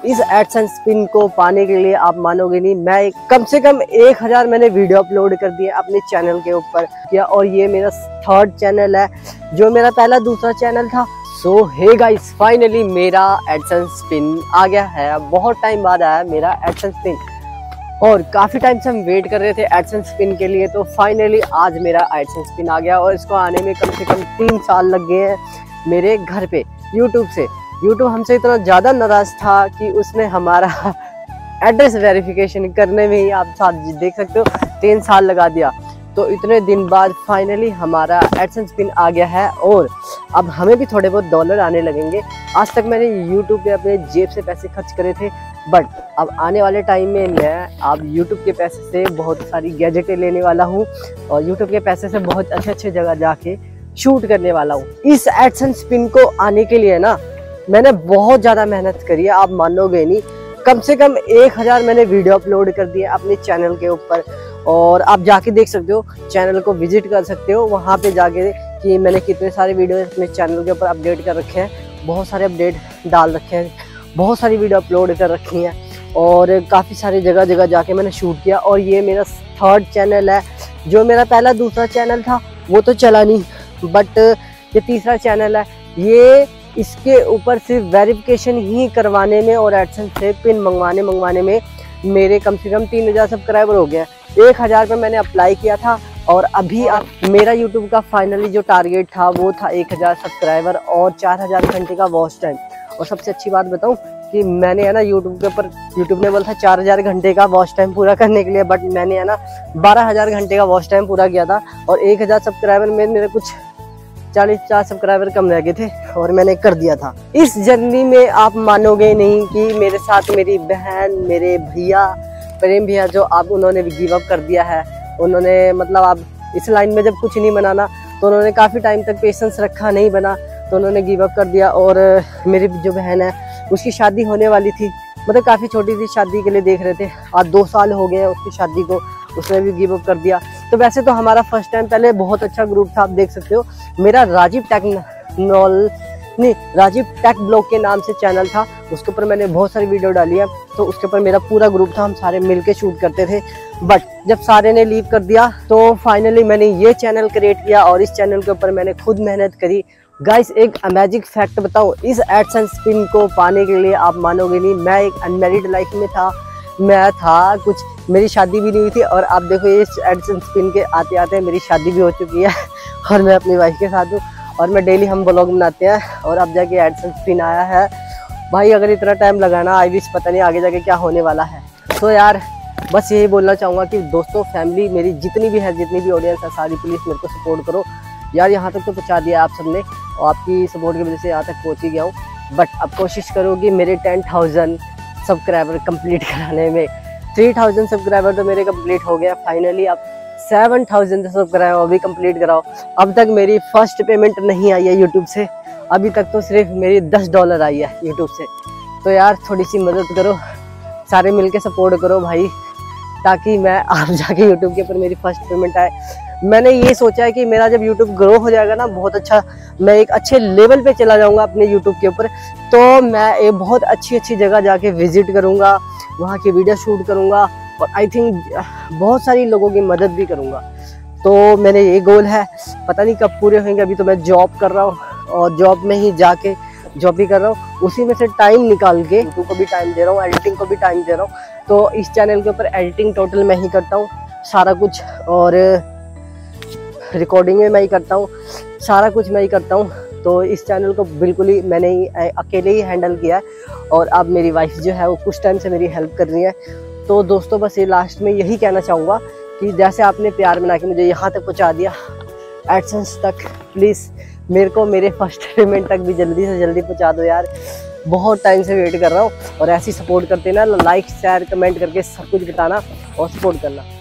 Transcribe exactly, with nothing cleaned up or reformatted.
इस AdSense pin को पाने के लिए आप मानोगे नहीं, मैं एक, कम से कम एक हजार मैंने वीडियो अपलोड कर दिए अपने चैनल के ऊपर किया, और ये मेरा थर्ड चैनल है, जो मेरा पहला दूसरा चैनल था। सो हे गाइस, फाइनली मेरा एडसेंस पिन आ गया है। बहुत टाइम बाद आया मेरा एडसेंस पिन, और काफ़ी टाइम से हम वेट कर रहे थे एडसेंस पिन के लिए। तो फाइनली आज मेरा एडसेंस पिन आ गया, और इसको आने में कम से कम तीन साल लग गए हैं मेरे घर पे यूट्यूब से। यूट्यूब हमसे इतना ज़्यादा नाराज़ था कि उसने हमारा एड्रेस वेरिफिकेशन करने में ही, आप साथ देख सकते हो, तीन साल लगा दिया। तो इतने दिन बाद फाइनली हमारा एडसेंस पिन आ गया है, और अब हमें भी थोड़े बहुत डॉलर आने लगेंगे। आज तक मैंने यूट्यूब पे अपने जेब से पैसे खर्च करे थे, बट अब आने वाले टाइम में मैं अब यूट्यूब के पैसे से बहुत सारी गैजेटें लेने वाला हूँ, और यूट्यूब के पैसे से बहुत अच्छे अच्छे जगह जाके शूट करने वाला हूँ। इस एडसेंस पिन को आने के लिए ना मैंने बहुत ज़्यादा मेहनत करी है, आप मानोगे नहीं। कम से कम एक हज़ार मैंने वीडियो अपलोड कर दिए अपने चैनल के ऊपर, और आप जाके देख सकते हो, चैनल को विजिट कर सकते हो वहाँ पे जाके कि मैंने कितने सारे वीडियो अपने चैनल के ऊपर अपडेट कर रखे हैं। बहुत सारे अपडेट डाल रखे हैं, बहुत सारी वीडियो अपलोड कर रखी हैं, और काफ़ी सारी जगह जगह जाके मैंने शूट किया। और ये मेरा थर्ड चैनल है, जो मेरा पहला दूसरा चैनल था वो तो चला नहीं, बट ये तीसरा चैनल है। ये इसके ऊपर सिर्फ वेरिफिकेशन ही करवाने में और एडसेंस से पिन मंगवाने मंगवाने में मेरे कम से कम तीन हज़ार सब्सक्राइबर हो गए। एक हज़ार पे मैंने अप्लाई किया था, और अभी अब मेरा यूट्यूब का फाइनली जो टारगेट था वो था एक हज़ार सब्सक्राइबर और चार हज़ार घंटे का वॉच टाइम। और सबसे अच्छी बात बताऊं कि मैंने है ना यूट्यूब के ऊपर, यूट्यूब ने बोला था चार हज़ार घंटे का वॉच टाइम पूरा करने के लिए, बट मैंने है ना बारह हज़ार घंटे का वॉच टाइम पूरा किया था, और एक हज़ार सब्सक्राइबर में मेरे कुछ चालीस पचास सब्सक्राइबर कम रह गए थे, और मैंने कर दिया था। इस जर्नी में आप मानोगे नहीं कि मेरे साथ मेरी बहन, मेरे भैया, प्रेम भैया, जो अब उन्होंने गिव अप कर दिया है। उन्होंने मतलब अब इस लाइन में जब कुछ नहीं बनाना तो उन्होंने काफ़ी टाइम तक पेशेंस रखा, नहीं बना तो उन्होंने गिव अप कर दिया। और मेरी जो बहन है उसकी शादी होने वाली थी, मतलब काफ़ी छोटी सी शादी के लिए देख रहे थे, आज दो साल हो गए हैं उसकी शादी को, उसने भी गिव अप कर दिया। तो वैसे तो हमारा फर्स्ट टाइम पहले बहुत अच्छा ग्रुप था, आप देख सकते हो। मेरा राजीव टेक्नोल नहीं राजीव टेक ब्लॉग के नाम से चैनल था, उसके ऊपर मैंने बहुत सारी वीडियो डाली है। तो उसके ऊपर मेरा पूरा ग्रुप था, हम सारे मिलके शूट करते थे, बट जब सारे ने लीव कर दिया तो फाइनली मैंने ये चैनल क्रिएट किया, और इस चैनल के ऊपर मैंने खुद मेहनत करी। गाइस, एक अमेजिंग फैक्ट बताऊं, इस एडसेंस पिन को पाने के लिए आप मानोगे नहीं, मैं एक अनमैरिड लाइफ में था, मैं था कुछ, मेरी शादी भी नहीं हुई थी, और आप देखो इस एडसेंस पिन के आते आते मेरी शादी भी हो चुकी है, और मैं अपनी वाइफ के साथ हूँ, और मैं डेली हम ब्लॉग बनाते हैं, और अब जाके एडसेंस पिन आया है। भाई अगर इतना टाइम लगाना, आई विश पता नहीं आगे जाके क्या होने वाला है। तो यार बस यही बोलना चाहूँगा कि दोस्तों, फैमिली मेरी जितनी भी है, जितनी भी ऑडियंस है, सारी प्लीज़ मेरे को सपोर्ट करो यार। यहाँ तक तो पहुँचा दिया आप सबने, और आपकी सपोर्ट की वजह से यहाँ तक पहुँच ही गया हूँ, बट अब कोशिश करो कि मेरे टेन थाउजेंड सब्सक्राइबर कंप्लीट कराने में। थ्री थाउजेंड सब्सक्राइबर तो मेरे कंप्लीट हो गया फाइनली, अब सेवन थाउजेंड सब्सक्राइबर अभी कंप्लीट कराओ। अब तक मेरी फर्स्ट पेमेंट नहीं आई है यूट्यूब से, अभी तक तो सिर्फ मेरी दस डॉलर आई है यूट्यूब से। तो यार थोड़ी सी मदद करो, सारे मिलके सपोर्ट करो भाई, ताकि मैं आप जाके यूट्यूब के ऊपर मेरी फर्स्ट पेमेंट आए। मैंने ये सोचा है कि मेरा जब यूट्यूब ग्रो हो जाएगा ना बहुत अच्छा, मैं एक अच्छे लेवल पे चला जाऊंगा अपने यूट्यूब के ऊपर, तो मैं एक बहुत अच्छी अच्छी जगह जाके विजिट करूंगा, वहाँ की वीडियो शूट करूंगा, और आई थिंक बहुत सारी लोगों की मदद भी करूंगा। तो मेरे ये गोल है, पता नहीं कब पूरे होंगे। अभी तो मैं जॉब कर रहा हूँ, और जॉब में ही जाके जॉब भी कर रहा हूँ, उसी में से टाइम निकाल के यूट्यूब को भी टाइम दे रहा हूँ, एडिटिंग को भी टाइम दे रहा हूँ। तो इस चैनल के ऊपर एडिटिंग टोटल मैं ही करता हूँ सारा कुछ, और रिकॉर्डिंग में मैं ही करता हूँ, सारा कुछ मैं ही करता हूँ। तो इस चैनल को बिल्कुल ही मैंने ही अकेले ही हैंडल किया है, और अब मेरी वाइफ जो है वो कुछ टाइम से मेरी हेल्प कर रही है। तो दोस्तों बस ये लास्ट में यही कहना चाहूँगा कि जैसे आपने प्यार बना के मुझे यहाँ तक पहुँचा दिया एडसेंस तक, प्लीज़ मेरे को मेरे फर्स्ट पेमेंट तक भी जल्दी से जल्दी पहुँचा दो यार। बहुत टाइम से वेट कर रहा हूँ, और ऐसी सपोर्ट करते ना, लाइक शेयर कमेंट करके सब कुछ बताना और सपोर्ट करना।